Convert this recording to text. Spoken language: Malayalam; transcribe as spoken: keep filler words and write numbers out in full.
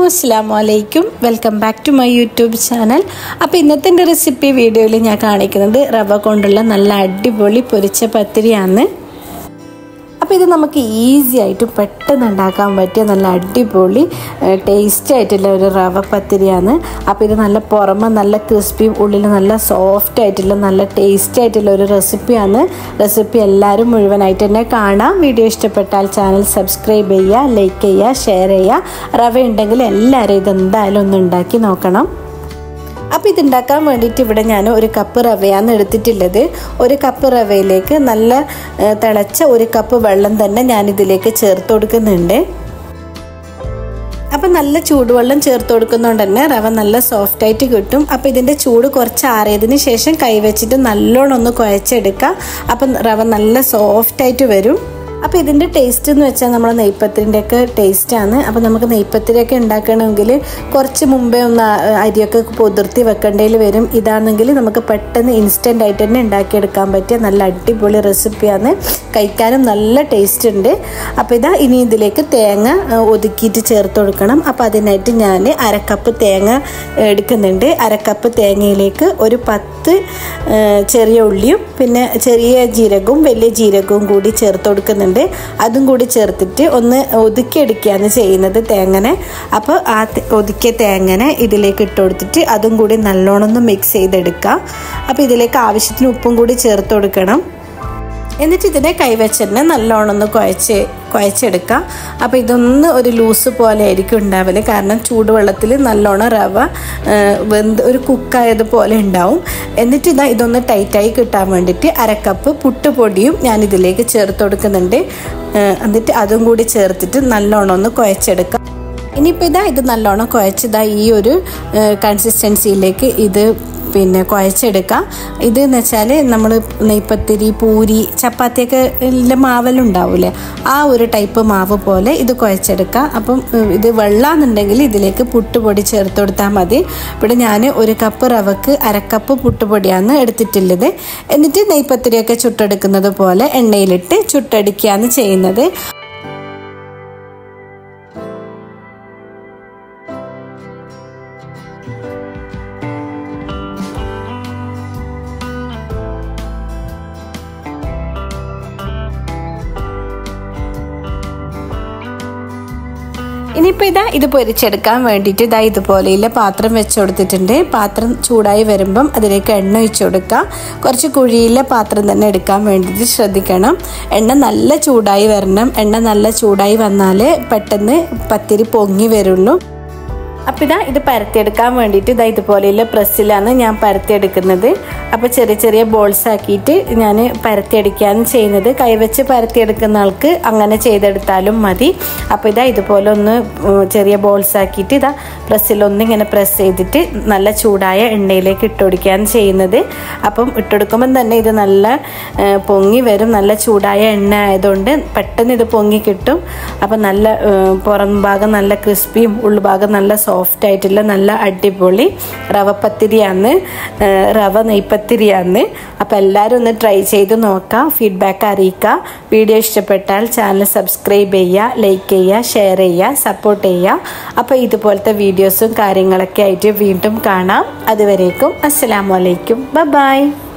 അസ്സലാമു അലൈക്കും welcome back to my YouTube channel. അപ്പോൾ ഇന്നത്തെ എൻ്റെ റെസിപ്പി വീഡിയോയിൽ ഞാൻ കാണിക്കുന്നത് റവ കൊണ്ടുള്ള നല്ല അടിപൊളി പൊരിച്ച പത്തിരിയാണ്. അപ്പോൾ ഇത് നമുക്ക് ഈസി ആയിട്ട് പെട്ടെന്ന് ഉണ്ടാക്കാൻ പറ്റിയ നല്ല അടിപൊളി ടേസ്റ്റി ആയിട്ടുള്ള ഒരു റവ പത്തിരിയാണ്. അപ്പോൾ ഇത് നല്ല പുറമെ നല്ല ക്രിസ്പിയും ഉള്ളിൽ നല്ല സോഫ്റ്റ് ആയിട്ടുള്ള നല്ല ടേസ്റ്റി ആയിട്ടുള്ള ഒരു റെസിപ്പിയാണ്. റെസിപ്പി എല്ലാവരും മുഴുവനായിട്ട് തന്നെ കാണാം. വീഡിയോ ഇഷ്ടപ്പെട്ടാൽ ചാനൽ സബ്സ്ക്രൈബ് ചെയ്യുക, ലൈക്ക് ചെയ്യുക, ഷെയർ ചെയ്യുക. റവ ഉണ്ടെങ്കിൽ എല്ലാവരും ഇതെന്തായാലും ഒന്ന് ഉണ്ടാക്കി നോക്കണം. അപ്പോൾ ഇതുണ്ടാക്കാൻ വേണ്ടിയിട്ട് ഇവിടെ ഞാൻ ഒരു കപ്പ് റവയാണ് എടുത്തിട്ടുള്ളത്. ഒരു കപ്പ് റവയിലേക്ക് നല്ല തിളച്ച ഒരു കപ്പ് വെള്ളം തന്നെ ഞാനിതിലേക്ക് ചേർത്ത് കൊടുക്കുന്നുണ്ട്. അപ്പം നല്ല ചൂടുവെള്ളം ചേർത്ത് കൊടുക്കുന്നതുകൊണ്ട് തന്നെ റവ നല്ല സോഫ്റ്റായിട്ട് കിട്ടും. അപ്പോൾ ഇതിൻ്റെ ചൂട് കുറച്ച് ആറിയതിന് ശേഷം കൈവച്ചിട്ട് നല്ലോണം ഒന്ന് കുഴച്ചെടുക്കുക. അപ്പം റവ നല്ല സോഫ്റ്റായിട്ട് വരും. അപ്പോൾ ഇതിൻ്റെ ടേസ്റ്റ് എന്ന് വെച്ചാൽ നമ്മൾ നെയ്പ്പത്തിരിൻ്റെ ഒക്കെ ടേസ്റ്റാണ്. അപ്പോൾ നമുക്ക് നെയ്പ്പത്തിരിയൊക്കെ ഉണ്ടാക്കണമെങ്കിൽ കുറച്ച് മുമ്പേ ഒന്ന് അരിയൊക്കെ പൊതിർത്തി വെക്കേണ്ടതിൽ വരും. ഇതാണെങ്കിൽ നമുക്ക് പെട്ടെന്ന് ഇൻസ്റ്റൻ്റ് ആയിട്ട് തന്നെ ഉണ്ടാക്കിയെടുക്കാൻ പറ്റിയ നല്ല അടിപൊളി റെസിപ്പിയാണ്. കഴിക്കാനും നല്ല ടേസ്റ്റ് ഉണ്ട്. അപ്പോൾ ഇതാ ഇനി ഇതിലേക്ക് തേങ്ങ ഒതുക്കിയിട്ട് ചേർത്ത് കൊടുക്കണം. അപ്പോൾ അതിനായിട്ട് ഞാൻ അരക്കപ്പ് തേങ്ങ എടുക്കുന്നുണ്ട്. അരക്കപ്പ് തേങ്ങയിലേക്ക് ഒരു പത്ത് ചെറിയ ഉള്ളിയും പിന്നെ ചെറിയ ജീരകവും വലിയ ജീരകവും കൂടി ചേർത്ത് കൊടുക്കുന്നുണ്ട്. അതും കൂടി ചേർത്തിട്ട് ഒന്ന് ഒതുക്കിയെടുക്കുകയാണ് ചെയ്യുന്നത് തേങ്ങനെ. അപ്പോൾ ആ ഒതുക്കിയ തേങ്ങനെ ഇതിലേക്ക് ഇട്ട് കൊടുത്തിട്ട് അതും കൂടി നല്ലോണം ഒന്ന് മിക്സ് ചെയ്തെടുക്കുക. അപ്പോൾ ഇതിലേക്ക് ആവശ്യത്തിന് ഉപ്പും കൂടി ചേർത്ത് കൊടുക്കണം. എന്നിട്ട് ഇതിനെ കൈവച്ച് തന്നെ നല്ലോണം ഒന്ന് കുഴച്ച് കുഴച്ചെടുക്കാം. അപ്പോൾ ഇതൊന്ന് ഒരു ലൂസ് പോലെ ആയിരിക്കും ഉണ്ടാവല്. കാരണം ചൂടുവെള്ളത്തിൽ നല്ലോണം റവ വെന്ത് ഒരു കുക്കായതുപോലെ ഉണ്ടാവും. എന്നിട്ട് ഇതാ ഇതൊന്ന് ടൈറ്റായി കിട്ടാൻ വേണ്ടിയിട്ട് അരക്കപ്പ് പുട്ടുപൊടിയും ഞാൻ ഇതിലേക്ക് ചേർത്ത് കൊടുക്കുന്നുണ്ട്. എന്നിട്ട് അതും കൂടി ചേർത്തിട്ട് നല്ലോണം ഒന്ന് കുഴച്ചെടുക്കാം. ഇനിയിപ്പോൾ ഇതാ ഇത് നല്ലോണം കുഴച്ചതാ ഈ ഒരു കൺസിസ്റ്റൻസിയിലേക്ക് ഇത് പിന്നെ കുഴച്ചെടുക്കാം. ഇതെന്ന് വെച്ചാൽ നമ്മൾ നെയ്പ്പത്തിരി, പൂരി, ചപ്പാത്തിയൊക്കെ മാവെല്ലാം ഉണ്ടാവില്ലേ, ആ ഒരു ടൈപ്പ് മാവ് പോലെ ഇത് കുഴച്ചെടുക്കാം. അപ്പം ഇത് വെള്ളാന്നുണ്ടെങ്കിൽ ഇതിലേക്ക് പുട്ടുപൊടി ചേർത്ത് കൊടുത്താൽ മതി. ഇവിടെ ഞാൻ ഒരു കപ്പ് റവക്ക് അരക്കപ്പ് പുട്ടുപൊടിയാണ് എടുത്തിട്ടുള്ളത്. എന്നിട്ട് നെയ്പ്പത്തിരിയൊക്കെ ചുട്ടെടുക്കുന്നത് പോലെ എണ്ണയിലിട്ട് ചുട്ടെടുക്കുകയാണ് ചെയ്യുന്നത്. ഇനിയിപ്പോൾ ഇതാ ഇത് പൊരിച്ചെടുക്കാൻ വേണ്ടിയിട്ട് ഇതാ ഇതുപോലെയുള്ള പാത്രം വെച്ച് കൊടുത്തിട്ടുണ്ട്. പാത്രം ചൂടായി വരുമ്പം അതിലേക്ക് എണ്ണ ഒഴിച്ച് കൊടുക്കുക. കുറച്ച് കുഴിയിലെ പാത്രം തന്നെ എടുക്കാൻ വേണ്ടിയിട്ട് ശ്രദ്ധിക്കണം. എണ്ണ നല്ല ചൂടായി വരണം. എണ്ണ നല്ല ചൂടായി വന്നാൽ പെട്ടെന്ന് പത്തിരി പൊങ്ങി വരുള്ളൂ. അപ്പോൾ ഇതാ ഇത് പരത്തിയെടുക്കാൻ വേണ്ടിയിട്ട് ഇതാ ഇതുപോലെയുള്ള പ്രസ്സിലാണ് ഞാൻ പരത്തിയെടുക്കുന്നത്. അപ്പോൾ ചെറിയ ചെറിയ ബോൾസ് ആക്കിയിട്ട് ഞാൻ പരത്തിയെടുക്കുകയാണ് ചെയ്യുന്നത്. കൈവച്ച് പരത്തിയെടുക്കുന്ന ആൾക്ക് അങ്ങനെ ചെയ്തെടുത്താലും മതി. അപ്പോൾ ഇതാ ഇതുപോലെ ഒന്ന് ചെറിയ ബോൾസ് ആക്കിയിട്ട് ഇതാ പ്രസ്സിലൊന്ന് ഇങ്ങനെ പ്രസ് ചെയ്തിട്ട് നല്ല ചൂടായ എണ്ണയിലേക്ക് ഇട്ടുകൊടുക്കുകയാണ് ചെയ്യുന്നത്. അപ്പം ഇട്ടുകൊടുക്കുമ്പം തന്നെ ഇത് നല്ല പൊങ്ങി വരും. നല്ല ചൂടായ എണ്ണ ആയതുകൊണ്ട് പെട്ടെന്ന് ഇത് പൊങ്ങി കിട്ടും. അപ്പം നല്ല പുറം ഭാഗം നല്ല ക്രിസ്പിയും ഉൾഭാഗം നല്ല സോഫ്റ്റ് ആയിട്ടുള്ള നല്ല അടിപൊളി റവ പത്തിരിയാണ്, റവ നെയ്പ്പത്തിരിയാണ്. അപ്പോൾ എല്ലാവരും ഒന്ന് ട്രൈ ചെയ്ത് നോക്കാം, ഫീഡ്ബാക്ക് അറിയിക്കുക. വീഡിയോ ഇഷ്ടപ്പെട്ടാൽ ചാനൽ സബ്സ്ക്രൈബ് ചെയ്യുക, ലൈക്ക് ചെയ്യുക, ഷെയർ ചെയ്യുക, സപ്പോർട്ട് ചെയ്യുക. അപ്പോൾ ഇതുപോലത്തെ വീഡിയോസും കാര്യങ്ങളൊക്കെ ആയിട്ട് വീണ്ടും കാണാം. അതുവരേക്കും അസ്സലാമു അലൈക്കും, ബൈ ബൈ.